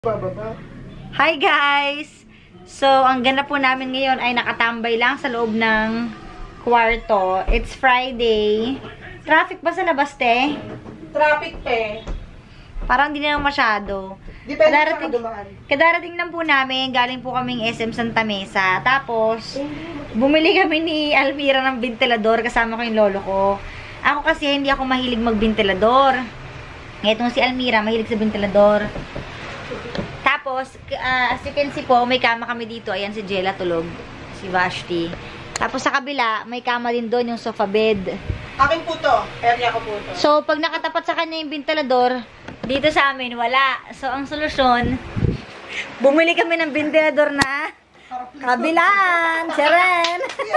Hi guys! So, ang ganda po namin ngayon ay nakatambay lang sa loob ng kwarto. It's Friday. Traffic ba sa labas, te? Traffic, te. Parang hindi na masyado. Depende sa kadumaan. Kadarating lang po namin. Galing po kaming SM Santa Mesa. Tapos, bumili kami ni Almira ng ventilador kasama ko yung lolo ko. Ako kasi hindi ako mahilig mag-ventilador. Itong si Almira, mahilig sa ventilador. Tapos, as you can see po, may kama kami dito. Ayan si Jella tulog. Si Vashti. Tapos sa kabila, may kama din doon, yung sofa bed. Akin po to. Area ko po to. So, pag nakatapat sa kanya yung ventilador, dito sa amin, wala. So, ang solusyon, bumili kami ng ventilador na kabilaan. Seren!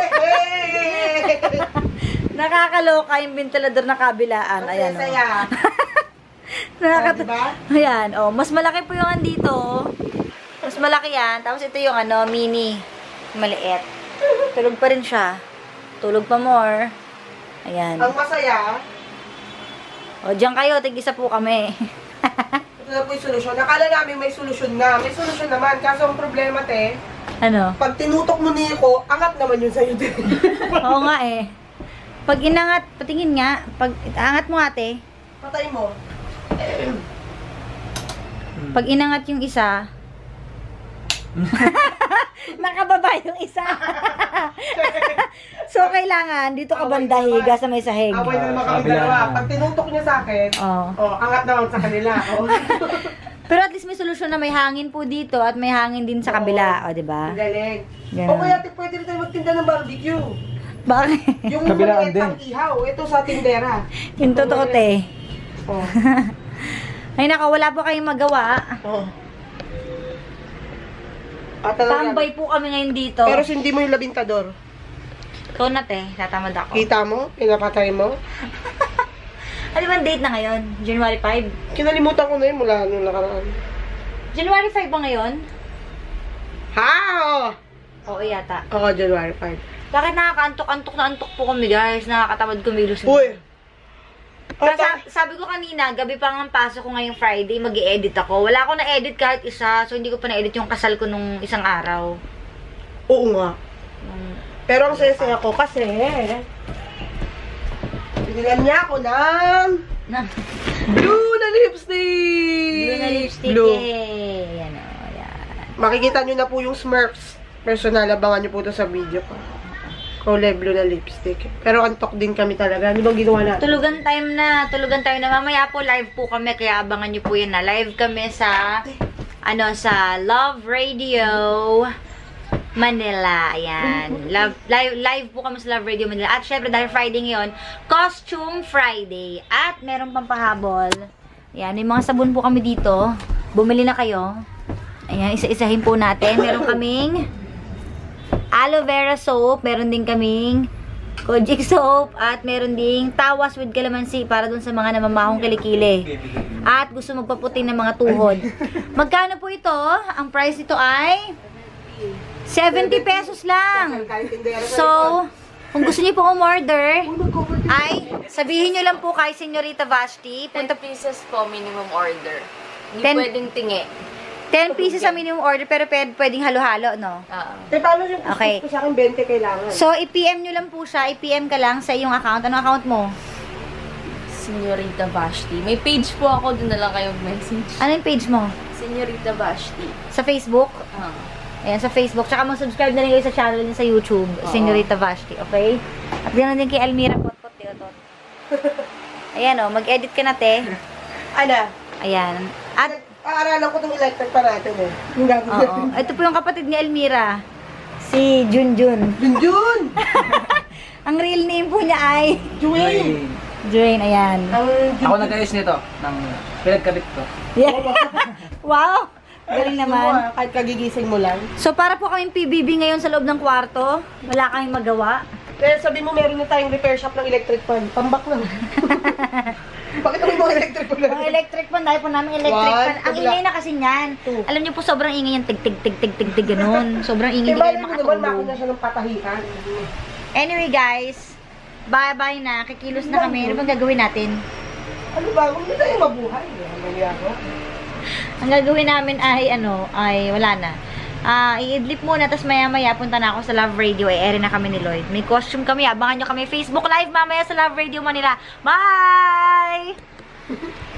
Nakakaloka yung ventilador na kabilaan. Ayan, saya. Diba? Ayan, oh, mas malaki po yung andito. Mas malaki yan. Tapos ito yung ano, mini. Maliit. Tulog pa rin siya. Tulog pa more. Ayan. Ang masaya. O, dyan kayo. Tig-isa po kami. Ito na po yung solusyon. Nakala namin may solusyon na. May solusyon naman. Kaso ang problema, te. Ano? Pag tinutok mo ni Iko, angat naman yun sa'yo, te. Oo nga eh. Pag inangat, patingin nga. Pag angat mo ate. Patay mo. Pag inangat yung isa, nakababa yung isa. So, kailangan, dito ka banda higa sa may sahig. Away na naman kami dalawa. Pag tinutok niya sa akin, angat naman sa kanila. Pero at least may solusyon na may hangin po dito at may hangin din sa kabila. O, diba? Galing. Ganun. O kaya, pwede rin tayo magtinda ng barbecue. Bakit? Yung maliit pang ihaw. Ito sa tindera. Yung totoo, te. Oh. Ay naka, wala po kayong magawa. Oh. Tambay po kami ngayon dito. Pero hindi mo yung labintador. Ikaw na, te. Tatamad ako. Kita mo? Pinapatay mo? Ano ba date na ngayon? January 5? Kinalimutan ko na yun mula nung nakaraan. January 5 ba ngayon? Ha? Oo, yata. Oo, January 5. Bakit nakaka-antok-antok na antok po kami, guys? Nakakatamad kumilos. Uy! Sabi ko kanina, gabi pa nga pasok ko ngayong Friday, mag-i-edit ako. Wala akong na-edit kahit isa, so hindi ko pa na-edit yung kasal ko nung isang araw. Oo nga. Pero ang saya-saya ko kasi, binilan niya ako ng blue na lipstick! Blue na lipstick, blue. Eh. Yan o, yan. Makikita nyo na po yung Smurfs. Personal, abangan nyo po ito sa video ko. Kulay blue na lipstick. Pero antok din kami talaga. Ano bang ginawa natin? Tulugan time na. Tulugan time na. Mamaya po live po kami. Kaya abangan nyo po yun na. Live kami sa, sa Love Radio Manila. Ayan. Live po kami sa Love Radio Manila. At syempre dahil Friday ngayon, Costume Friday. At meron pang pahabol. Ayan. May mga sabon po kami dito. Bumili na kayo. Ayan. Isa-isahin po natin. Meron kaming aloe vera soap, meron din kaming kojic soap, at meron ding tawas with calamansi para dun sa mga namamahong kilikili. At gusto magpaputi ng mga tuhod. Magkano po ito? Ang price ito ay 70 pesos lang. So, kung gusto niyo pong umorder, ay sabihin niyo lang po kay Senyorita Vashti. 10 pieces po minimum order. Hindi 10 pwedeng tingi. 10 pieces sa minimum order, pero pwedeng halo-halo, no? Paano yung Okay. ko sa akin 20 kailangan? So, i-PM nyo lang po siya. I-PM ka lang sa iyong account. Anong account mo? Senyorita Vashti. May page po ako, doon na lang kayong message. Ano yung page mo? Senyorita Vashti. Sa Facebook? Ayan, sa Facebook. Tsaka mag-subscribe na rin kayo sa channel niya sa YouTube. Senyorita Vashti, okay? At ganoon din kay Almira Pot-Pot, Teotot. Ayan, o. Mag-edit ka na, te. Ano? Ayan. At, aaralan ko itong electric pa natin eh. Yung gagawin. oo. Ito po yung kapatid ni Almira. Si Junjun. Junjun! Ang real name po niya ay Juwayne! Juwayne, ayan. Ako nag-ayos nito. Pinagkabit ko. Yeah. Wow! Galing naman. Kahit kagigising mo lang. So, para po kaming PBB ngayon sa loob ng kwarto. Wala kaming magawa. Kaya sabi mo meron na tayong repair shop ng electric fan. Tambak lang. Bakit naman mga electric fan? Mga electric fan, dahil po namin electric fan. Ang ingay na kasi niyan. Alam niyo po, sobrang ingay yan. Tig-tig-tig-tig-tig ganun. Sobrang ingay, hindi kayo naman makatulog. makina siya ng patahikan. Anyway guys, bye-bye na. Kikilos na kami. Ano bang gagawin natin? Ano ba? Huwag na tayo mabuhay. Ano ba? Ang gagawin namin ay, wala na. I-idlip muna, tapos maya-maya punta na ako sa Love Radio. Ere na kami ni Lloyd. May costume kami. Abangan nyo kami Facebook Live mamaya sa Love Radio Manila. Bye!